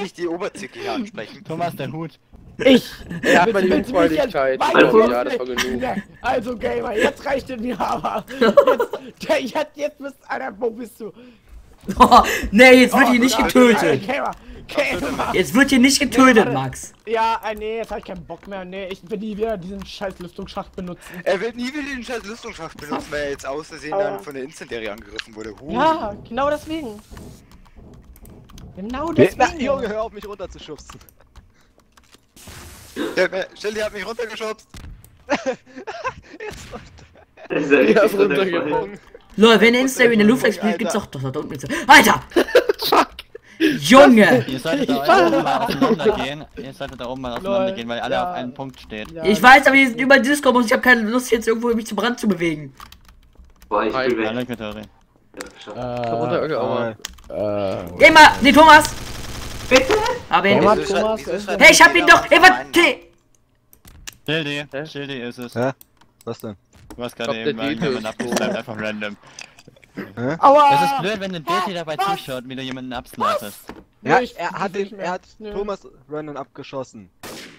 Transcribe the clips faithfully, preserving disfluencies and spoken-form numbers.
ich die Oberzicke hier ansprechen? Thomas, der Hut. Ich! Er hat meine Jungfräulichkeit. Also, Ja, das war genug. also Gamer, jetzt reicht es mir aber. Jetzt, der, jetzt, jetzt bist Alter, wo bist du? Oh, nee, jetzt wird Oh, hier nicht Alter, getötet. Gamer, Gamer. Jetzt wird hier nicht getötet, Nee, Max. Ja, äh, nee, jetzt hab ich keinen Bock mehr. Nee, ich will nie wieder diesen scheiß Lüftungsschacht benutzen. Er wird nie wieder den scheiß Lüftungsschacht benutzen, weil er jetzt aus Versehen Aber- dann von der Incendiary angegriffen wurde. Huh. Ja, genau deswegen. Genau Na, deswegen. Junge, hör auf mich runterzuschubsen. Ja, Shelly hat mich runtergeschubst. Er ist Er ist runtergeflogen. Lol, wenn Insta in der Luft explodiert, gibt's doch doch da unten nichts. Alter! Junge! Ihr solltet da oben mal auseinandergehen. Ihr solltet da oben mal auseinandergehen, weil alle ja. auf einen Punkt steht. Ja, Ich weiß, aber hier sind überall Discord und ich habe keine Lust jetzt irgendwo mich zum Rand zu bewegen. Boah, ich bin weg. Alle Kategorie. Ich hab runtergehauen. Äh. Geh mal! Nee, Thomas! Bitte? Hab ihn. Thomas, Wieso schreibt- Thomas, wieso ist- schreibt Hey, ich hab ihn jeder doch! Ey, auf meinen warte! Schildi, Schildi ist es. Hä? Was denn? Du hast Ich gerade glaub, eben der mal Dete jemanden ist abgesniped, einfach random. Aua! Es ist blöd, wenn ein Dete dabei zuschaut, wie du jemanden absnipest. Ja, Nee, ich- er hat nicht den, mehr. er hat Nö. Thomas random abgeschossen.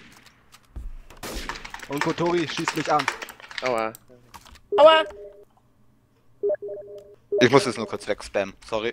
Und Kotori schießt mich an. Aua. Aua! Ich muss jetzt nur kurz wegspammen, sorry.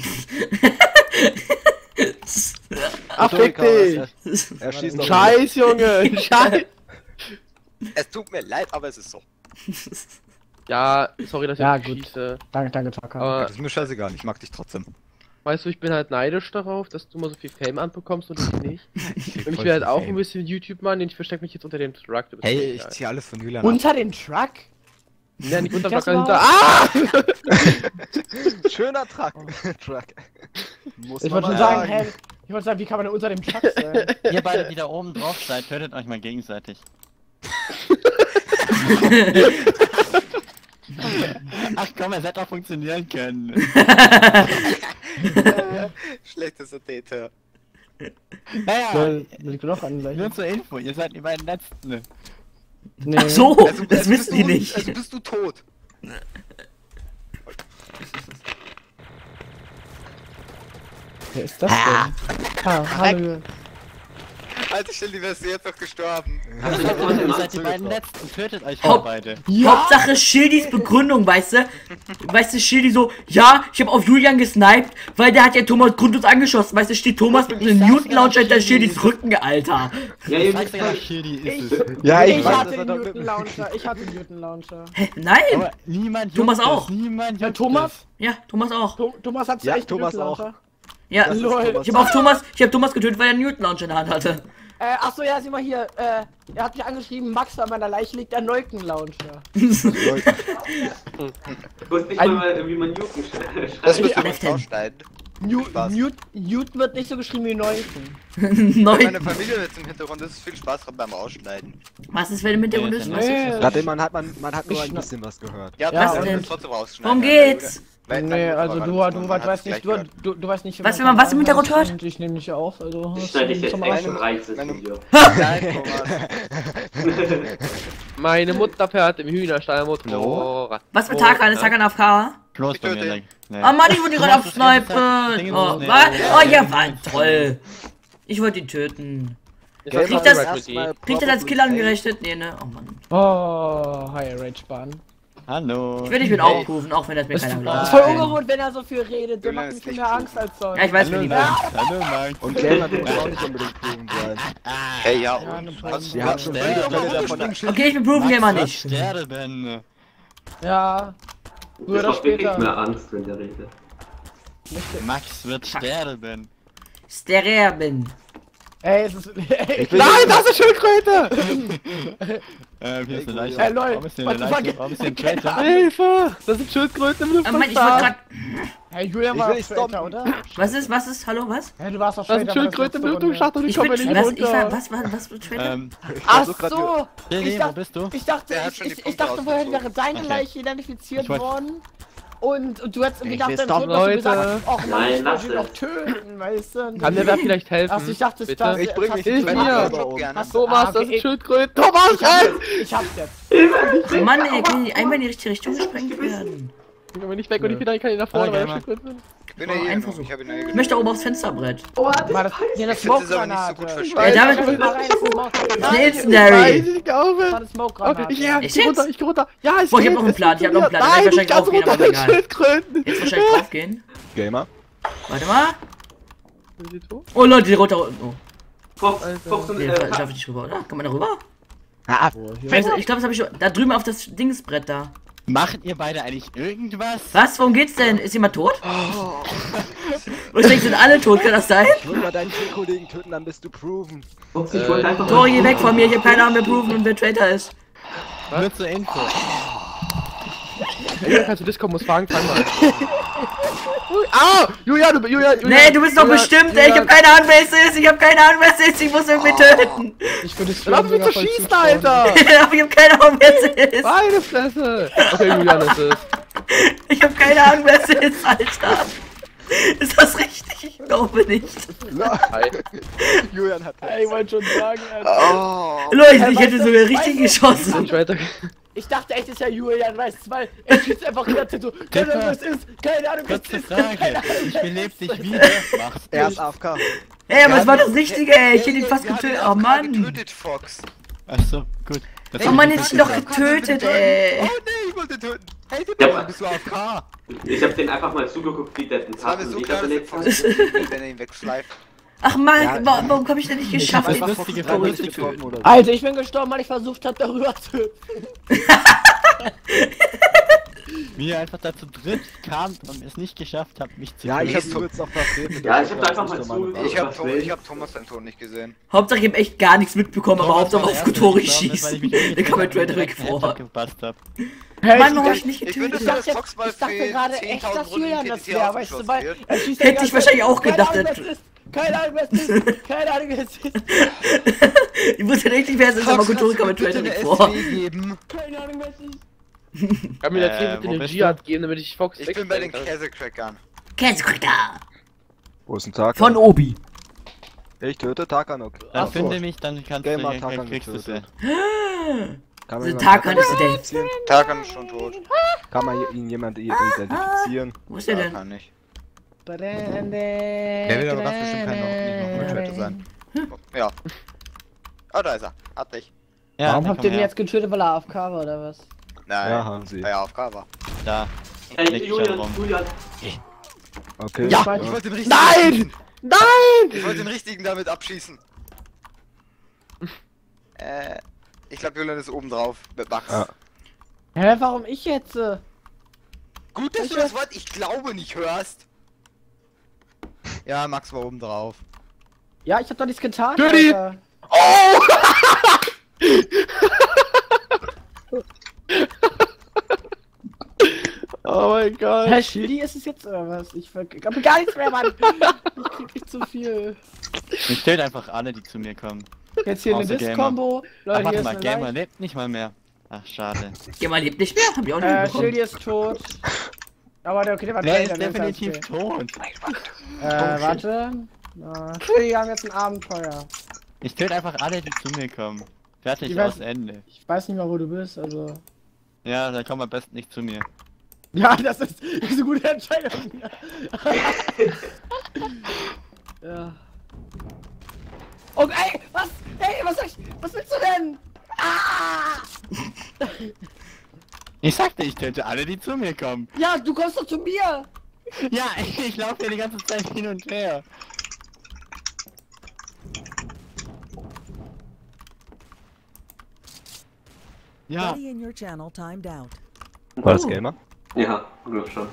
Ach, Kotori fick kann was, dich! Er, er schießt auf Scheiß, Junge! Scheiß! Es tut mir leid, aber es ist so. Ja, sorry, dass ich Ja, nicht gut. schieße. Danke, danke, Taka. Aber Das ist mir scheißegal, ich mag dich trotzdem. weißt du, ich bin halt neidisch darauf, dass du mal so viel Fame anbekommst und ich nicht. Ich Und ich will halt auch ein bisschen YouTube machen, und ich verstecke mich jetzt unter den Truck. Du bist Hey, mir ich egal. zieh alles von Julian ab. Unter den Truck? Ja, nicht unter dem Das Truck, dahinter. Ah! Schöner Truck. Truck. Muss Ich man wollte schon mal sagen, hä? Ich wollte sagen, wie kann man denn unter dem Truck sein? Ihr beide, die da oben drauf seid, tötet euch mal gegenseitig. Ach komm, es hätte auch funktionieren können. Schlechtester Date. Naja, Soll ich noch angleichen? nur zur Info, ihr seid die beiden Letzten. Nee. Ach so, Also, das also wissen bist die du, nicht. Also bist du tot. Wer ist das denn? Ah, hallo. Alter Shelly, wärst du jetzt noch gestorben. Hast du jetzt noch Ihr den seid die Anzug beiden gebracht? Letzten, tötet euch Haupt- mal beide. Hauptsache Schildis Begründung, weißt du? Weißt du, Schildi so, ja, ich habe auf Julian gesniped, weil der hat ja Thomas grundlos angeschossen. Weißt du, steht Thomas mit einem Newton-Launcher hinter Schildis Rücken, Alter. Ja, ihr Zeig's wisst ja, doch. Schildi Ich, ist es. Ja, ich ich weiß, hatte dass er den da mit- Newton-Launcher. Ich hatte den Newton-Launcher. Hä? Nein! Aber niemand Thomas juckt auch. es, Niemand Ja, juckt Thomas? Ja, Thomas auch. Tho- Thomas hat Ja, echt einen Thomas Newton-Launcher. Ja, Das ist Lol. Thomas. ich habe auf Thomas, ich habe Thomas getötet, weil er einen Newton-Launcher in der Hand hatte. Äh, achso, ja, sieh mal hier. Äh, er hat mich angeschrieben, Max, an meiner Leiche liegt ein Neuken-Launcher. Ich wusste nicht Ein- mal, wie man Newton schreibt. Das müsst ihr Left mal hand. rausschneiden. Newt, Spaß. Newt, Newton wird nicht so geschrieben wie Neuken. Neun. Meine Familie jetzt im Hintergrund, das ist viel Spaß dran beim Ausschneiden. Was ist, wenn im Hintergrund ist? Nee, Was? Nee, Gerade man hat man, man hat nur Ich ein schna- bisschen was gehört. Ja, Ja, das was müssen wir denn? trotzdem rausschneiden. Worum geht's? Weil- Nee, weil- also weil- du, du, man du, hat weißt es nicht, gleich du, gehört. du, du weißt nicht, Was, wenn man was im Hintergrund hört? Und ich nehme dich ja auf, also Ich hast schneide du dich jetzt zum echt Arsch. schon rein, das Meine- Video. Nein, Thomas. Meine Mutter fährt im Hühnerstall Motorrad. Was mit Taka? Ist Taka auf K? Bloß Ich bei mir töte ihn. nicht. Nee. Oh Mann, ich wollte ihn gerade Thomas, das ganze Zeit- absnipen. Ding Oh, ist- was? nee. Oh, ja, war toll. Ich wollte ihn töten. Jetzt hast du Kriegt das- Copyright mit ihm. Kriegt er das als Kill angerechnet? Nee, ne? Oh Mann. Oh, hi, Rage-Bahn. Hallo. Ich will nicht mit aufrufen, auch wenn das mir keiner Das glaubt. ist voll ungewohnt, wenn er so viel redet. Der Julian macht ist mich viel nicht mehr cool. Angst als sonst. Ja, ich weiß, Hallo wie die Max. waren. Hallo Max. Und Gamer muss auch nicht unbedingt proven sein. Hey, ja, Ja, eine und? Pause. Was? Wir haben schon Stell viele doch mal Fälle davon. rumgespringen, Okay, ich bin Proven Gamer Max, nicht. was sterben. Ja. Früher Ich oder hab wirklich später. mehr Angst, wenn der redet. Max wird sterben. Sterben. Ey, es ist. Ey, will- nein, das ist Schildkröte! Äh, hier ist eine Leiche. Hey, Leute, Warum ist hier eine what the Leiche? fuck? Warum ist hier ein Traitor? Hilfe! Das sind Schildkröten im Oh Mann, ich wollte Luftverkehr. grad. Hey, Julian Ich war will auch nicht Traitor, stoppen. oder? Was ist, was ist? Hallo, was? Hey, du warst auch Das sind Traitor, Schildkröten im aber das letzte Lüftungsschacht und Ich ich bin. komme nicht Was? Ich war. runter. Was war. Was für Traitor? Ähm, Ach versuch grad so! Lili, Ich wo dachte, bist du? ich dachte, Der hat ich, schon die ich, ich Punkte dachte vorhin wäre ausgezogen. deine Okay. Leiche identifiziert Ich wollt- worden. Und, und du hättest irgendwie Ich nach will deinem stoppen, Tod noch so Leute. gesagt, ach Mann, Nein, ich lass wollte ihn es. noch töten, weißt du? Kann mir wer vielleicht helfen? Achso, ich dachte, es Bitte? das- Ich bring das- mich Hilf nicht mir. weiter. Job gerne. Ach Thomas, Ah, das okay, sind ich- Schildkröten. Thomas, Ich hab's renn! jetzt! Ich hab's jetzt! Oh Mann, ey, kann ich einmal in die richtige Richtung gesprengt werden? Ich bin nicht weg und ich bin da, ich kann ihn nach vorne, Okay, weil da Mann. Schildkröten sind. Ich bin Oh, ja ein hier noch. Versuch. Ich hab ihn ja Ich möchte oben aufs Fensterbrett. Oh, das Mal das, hier eine Ich find's jetzt aber nicht so Smoke-Granate. gut Ja, versteckt. Ja, damit- mal rein, Smoke- Das ist eine Nein, Instant-Dairy. ich glaube. Mal eine Smoke-Granate. Okay, ja, Echt ich geh runter, jetzt? ich geh runter. Ja, es Boah, ich hab geht, noch einen es Plan, ich hab noch einen Plan. funktioniert. Der wird Nein, wahrscheinlich ich kann's aufgehen, aber runter mit egal. Schildkröten. Jetzt wahrscheinlich draufgehen. Gamer? Warte mal. Sind die tot? Oh Leute, die runter unten. Oh, Fox, Alter. Fox und nee, äh, darf ich nicht rüber, oder? Kann man da rüber? Ah, Scheiße, ich glaube, das habe ich schon. Da drüben auf das Dingsbrett da. Macht ihr beide eigentlich irgendwas? Was? Worum geht's denn? Ist jemand tot? Und ich denke, sind alle tot, kann das sein? ich will mal deinen Teamkollegen töten, dann bist du proven. Fox, ich wollte einfach Tori, geh weg von mir, ich hab keine Ahnung, wer proven und wer Traitor ist. Nur zur Info. Julian, kannst du Discord muss fragen, fang mal. Ah! Julian, du, Julian, Julian. Nee, du bist doch Julian, bestimmt, ey, ich hab keine Ahnung, wer es ist, ich hab keine Ahnung, wer es ist, ich muss irgendwie töten. Ich würde es Lass mich zu schießen, Alter! Aber ich hab keine Ahnung, wer es ist. Meine Fresse! Okay, Julian ist es. Ich hab keine Ahnung, wer es ist, Alter. Ist das richtig? Ich glaube nicht. Hi. Julian hat Ich wollte schon sagen, Alter. Oh. Leute, ich weißt hätte du- sogar richtig weißt du- geschossen. Traitor. Ich dachte echt, es ist ja Julian, weißt du, weil er schießt einfach die ganze Zeit so, keine Ahnung, was ist, keine Ahnung, was Kurze ist, Frage. keine Ahnung, Ich was belebe ist. dich wieder. Mach's Er ist nicht. A F K. Ey, aber es war das Richtige, Richtige, ey. Ich hätte ihn fast getötet. Oh Mann. getötet, Fox. Achso, gut. Das Oh hab Mann, ich jetzt nicht doch gesagt. getötet, Oh ey. nee, ich wollte töten. Hey, du Ja. bist du A F K. Ich hab den einfach mal zugeguckt, wie der den Das war mir Tat so und ich klar, hab dass der den Fox wenn er ihn wegschleift. Ach Mann, Ja, wa- warum habe ich denn nicht geschafft, hab den einfach lustige Tori Verrückte zu töten? oder so. Alter, ich bin gestorben, weil ich versucht habe, darüber zu hüpfen. Wie ihr einfach dazu dritt kamt und es nicht geschafft habt, mich zu Ja, ich töten. hab übrigens noch vertreten. Ja, ich hab da einfach mal Das ist meine zu- Wahl. Ich hab, Was Tom, will? ich hab Thomas seinen Ton nicht gesehen. Hauptsache, ich habe echt gar nichts mitbekommen, aber Thomas Hauptsache war der auf Erste, Tori der gestorben ist, weil ich mich schießen. Der kam mit irgendwie Traitor weg direkt vor. gepasst hab. Hey, Mann, warum hab ich nicht Ich finde, getötet? Ich dass dachte, Fox mal ich dachte für gerade echt, zehntausend dass Runden Julian das T T wäre, weißt du, ausgeschossen weil wird. er schießt Hätte die ganze ich wahrscheinlich Zeit, auch gedacht, Keine Ahnung, der- wer es ist, keine Ahnung, wer es ist, keine Ahnung, wer es ist, Ich wusste nicht, wer es ist, aber gut, Tori kam mit Traitor weg vor. geben. keine Ahnung, wer es ist. Kann mir das Äh, hier mit wo den bist Jihad geben, damit ich Fox Ich bin bei den wegstellen kann. Käsecrackern. Käsekricker. Wo ist ein Tag? Von Obi. Ich töte Takanok. Dann Ach so. finde mich, dann kannst du, Gamer dann Tarkan kriegst du sie. getötet. Kann The jemand Tarkan is Takan dead. identifizieren? Tarkan ist schon tot. Kann man ihn jemand identifizieren? Wo ist der denn? Tarkan nicht. Der Der wird aber ganz bestimmt kein noch, nicht noch Traitor sein. Ja. Oh, da ist er. Hat dich. Ja, Warum dann habt komm ihr den her. jetzt getötet, weil er A F K war, oder was? Nein. Ja, haben sie. Ja, ja, auf Cover. Da. Ey, Liegt schon Julian, rum. Julian. Okay. Ja, ja. ich wollte den richtigen. Nein! Nein! Ich wollte den richtigen damit abschießen. äh, ich glaube, Julian ist oben drauf mit Max. Ja. Hä, warum ich jetzt? äh? Gut, dass du das Wort ich glaube nicht hörst. Ja, Max war oben drauf. Ja, ich hab doch nichts getan, Dödi! Alter. Oh mein Gott. Herr Schildi ist es jetzt, oder was? Ich ver- ich hab gar nichts mehr, Mann. Ich krieg nicht zu viel. Ich stellt einfach alle, die zu mir kommen. Jetzt hier eine Außer Gamer. Disc-Combo. Ach, Leute, hier warte ist mal, eine Gamer Leiche. lebt nicht mal mehr. Ach, schade. Jemand lebt nicht mehr? Hab ich auch nicht Äh, mitbekommen. Schildi ist tot. Aber der, okay, der war Der Traitor, ist der definitiv ganz tot. okay. Äh, warte. Äh, Schildi, wir haben jetzt ein Abenteuer. Ich töte einfach alle, die zu mir kommen. Fertig, Ich weiß- aus Ende. Ich weiß nicht mal, wo du bist, also... Ja, dann komm am besten nicht zu mir. Ja, das ist, das ist eine gute Entscheidung. Ja. Oh, ey, was? Hey, was soll ich? Was willst du denn? Ah! Ich sagte, ich töte alle, die zu mir kommen. Ja, du kommst doch zu mir. Ja, ich, ich laufe hier die ganze Zeit hin und her. Ja, Buddy in your channel timed out. War das Gamer? Ja, glaub schon.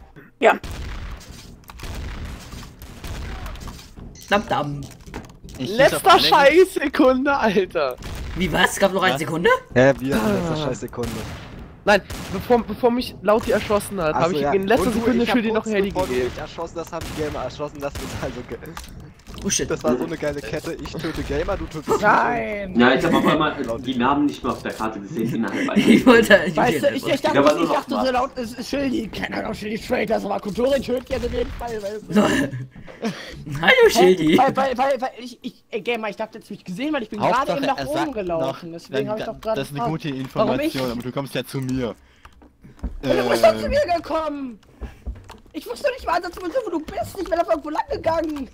Dam, dam. ich schieß auf Letzter alle, die- Scheißsekunde, Alter. Wie was? Gab noch eine Was? Sekunde? Hä, wir in Ah. letzter Scheißsekunde. Nein, bevor, bevor mich Lauti erschossen hat, Ach habe so, ich ja. in letzter Und du, Sekunde ich hab für die noch kurz ein Handy bevor du gegeben. mich erschossen hast, haben die Gamer erschossen. Das ist also ge Oh shit. Das war so eine geile Kette. Ich töte Gamer, du tötest Nein. Ja, ich habe auf einmal die Namen nicht mehr auf der Karte gesehen innerhalb einer Ich wollte. Ich Weißt du, ich, ich dachte, Ja, aber ich nur dachte noch so laut, es ist Schildi. Keine Ahnung, Schildi Trade, das war Kulturin tötet jetzt in jedem Fall. Weißt du? So. Hallo Schildi. Weil, weil, weil, weil ich, ich, ey, Gamer, ich dachte, jetzt mich gesehen, weil ich bin gerade Hauptsache, eben nach er oben sagt gelaufen. noch, Deswegen dann- habe ich doch gerade Das ist eine gefragt. gute Warum ich? Information, aber du kommst ja zu mir. Ja, du bist doch zu Ähm, mir gekommen. Ich wusste nicht mal ansatzweise, wo du bist. Ich bin einfach irgendwo lang gegangen.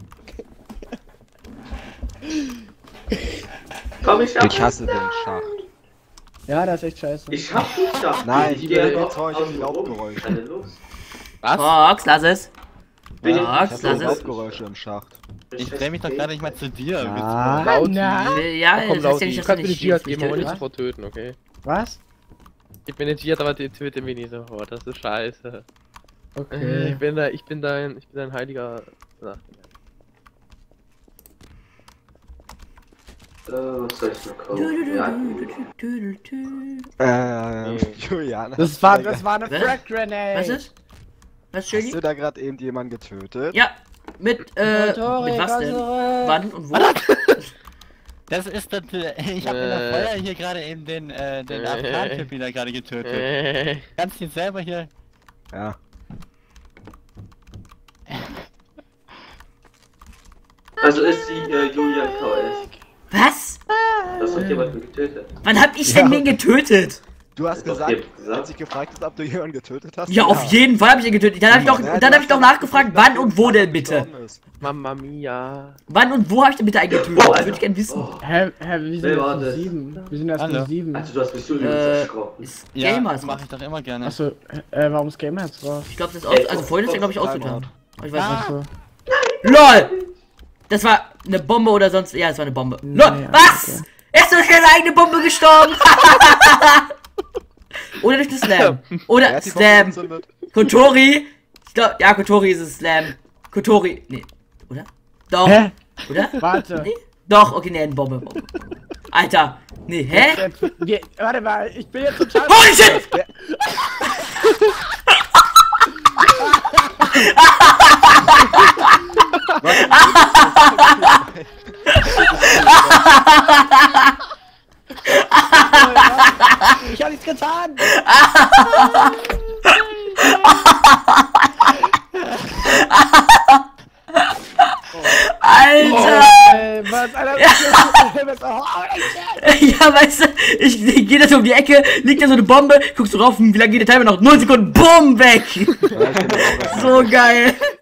Komm, ich hab Ich hasse den Schacht. Ja, das ist echt scheiße. Ich hab den Schacht. Nein, ich ich gehe will einfach Zeug und die außen rum. Laubgeräusche. Was ist denn los? Was? Fox, lass es. Bin Ich Fox, hab lass so es. Laubgeräusche im Schacht. Ich dreh mich doch gerade nicht mal zu dir. Ah, Laut. na. Ja, Komm, das heißt Lauti, ja nicht, du dass kannst mir nicht die Jihad nicht geben, aber töten, nicht wa? sofort töten, okay? Was? Gib mir eine Jihad, aber die töte mich nicht sofort, das ist scheiße. Äh, Okay. Ich bin da, ich bin dein, ich bin dein heiliger... Ach, Äh, was soll ich noch kaufen? Ja, Äh, Julian. Das war, das war eine Was? Frag Grenade. Was ist? Was, Hast Schöni? du da gerade eben jemanden getötet? Ja, mit, äh, Tori, mit was denn? Kasere. Wann und wo? Das ist das. Ich habe in der Äh. Feuer hier gerade eben den, äh, den Äh. Afghan-Typ wieder gerade getötet. äh, Kannst ihn selber hier. Ja. Also ist die äh, Julian K S. Was? Das hat jemanden getötet. Wann hab ich denn Ja. wen getötet? Du hast Das gesagt, habt ihr gesagt. als ich gefragt hast, ob du jemanden getötet hast? Ja, auf jeden Fall hab ich ihn getötet. Dann hab ich doch, Ja, dann du hab ich hast doch ja nachgefragt, gesagt, wann und wo denn bitte? gestorben ist. Mamma mia. Wann und wo hab ich denn bitte einen getötet? Boah, Das würde ich gerne wissen. Oh. Hä, hä, wir sind Wer war erst das? um sieben. Wir sind erst Hallo. um sieben. Also du hast mich Julian Äh, erschrocken. ist Ja, Gamers, mach ich doch immer gerne. Achso, äh, warum ist Gamer jetzt raus? Ich glaube, das ist aus, also vorhin ist ja, glaube ich, ausgetan. Aber ich weiß nicht. Achso. LOL! Das war eine Bombe oder sonst. Ja, es war eine Bombe. Nee, LOL! Was? okay. Er ist durch seine eigene Bombe gestorben! Oder durch den Slam. Wer Oder hat die Bombe Slam. gezündet? Kotori. Ich glaube, ja, Kotori ist es Slam. Kotori. Nee. Oder? Doch. Hä? Oder? Warte. Nee? Doch, okay, nee, eine Bombe. Bombe. Alter. Nee, hä? Jetzt, wir, warte mal, ich bin jetzt total. Holy shit! Ich hab nichts getan! Alter! Äh, was, Alter? Was, oh, Ja, weißt du, ich, ich gehe da so um die Ecke, liegt da so eine Bombe, guckst du rauf, wie lange geht der Timer noch? null Sekunden, bumm, weg! Ja, ich bin auch- So geil!